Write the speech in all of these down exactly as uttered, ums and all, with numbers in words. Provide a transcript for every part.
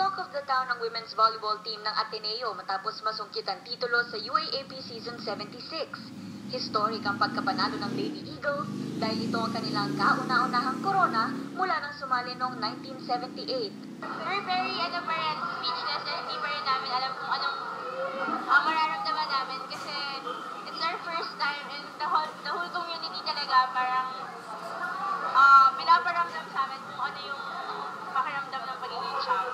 Talk of the town ang women's volleyball team ng Ateneo matapos masungkit ang titulo sa U A A P Season seventy-six. Historic ang pagkapanalo ng Lady Eagles dahil ito ang kanilang kauna-unahang korona mula nang sumali noong nineteen seventy-eight. We're very, ano pa rin, speechless na hindi pa rin namin alam kung anong uh, mararamdaman namin kasi it's our first time and the whole, the whole community talaga parang uh, pinaparamdam sa amin kung ano yung pakiramdam ng pagiging champ.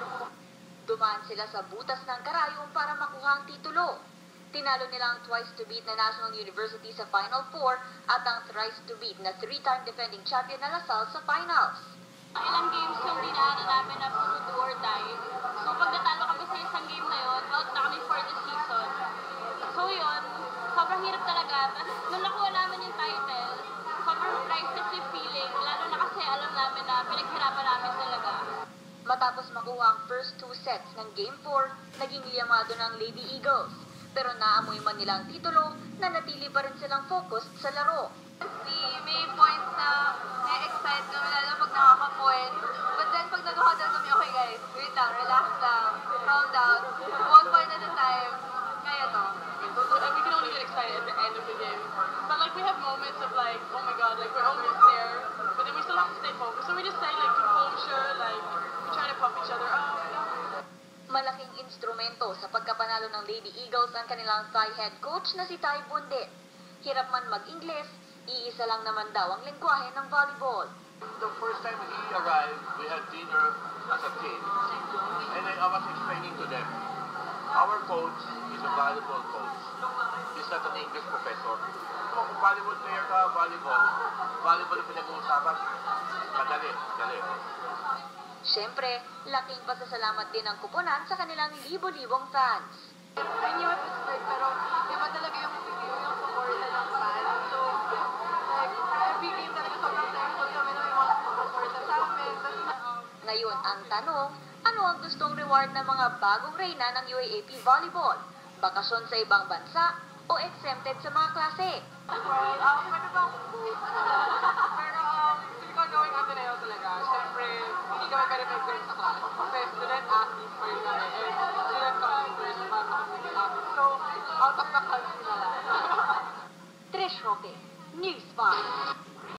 Dumaan sila sa butas ng karayom para makuha ang titulo. Tinalo nila ang twice-to-beat na National University sa Final Four at ang thrice-to-beat na three-time defending champion na LaSalle sa finals. Ilang games yung dinaanan namin na puro do or die. So pag natalo kami sa isang game na yun, out na kami for the season. So yun, sobrang hirap talaga. Nung nakuha namin yung title, sobrang priceless yung feeling. Lalo na kasi alam namin na pinaghirapan namin talaga. Matapos makuha ang first two sets ng Game four, naging liyamado ng Lady Eagles. Pero naamoy man nila ang titulo, nanatili pa rin silang focused sa laro. May point na na-excite kami lalo pag nakaka-point. But then pag nag-huddle kami, okay guys, wait lang, relax lang, calm down, one point at a time, kaya to. And we can only get excited at the end of the game. But like we have moments of like, oh my god, like we're almost there, but then we still have to stay focused. So we just say like composure, like we try to pump each other up. Malaking instrumento sa pagkapanalo ng Lady Eagles ang kanilang Thai head coach na si Ty Bundit. Hirap man mag-Ingles, iisa lang naman daw ang lengguwahe ng volleyball. The first time he arrived, we had dinner as a team. And I was explaining to them, our coach is a volleyball coach. He's not an English professor. So kung volleyball player ka, volleyball, volleyball yung pinag-uusapan, madali, madali. Siyempre, laking pasasalamat din ang kuponan sa kanilang libo-libong fans. I knew it was hard, pero iba talaga yung, yung support ng fans. So, like, every game talaga sobrang thankful kami na may mga support sa amin. Ngayon, ang tanong, ano ang gustong reward ng mga bagong reyna ng U A A P Volleyball? Bakasyon sa ibang bansa o exempted sa mga klase? Well, um, pwede bang boot? Pero, um, hindi ko knowing Ateneo talaga. Siyempre, hindi kami pwede mag-grade sa class. Kasi student athletes pa yun kami. And student competitors para makapagpapit. So, out of the country na lang. Trish Roque, News five.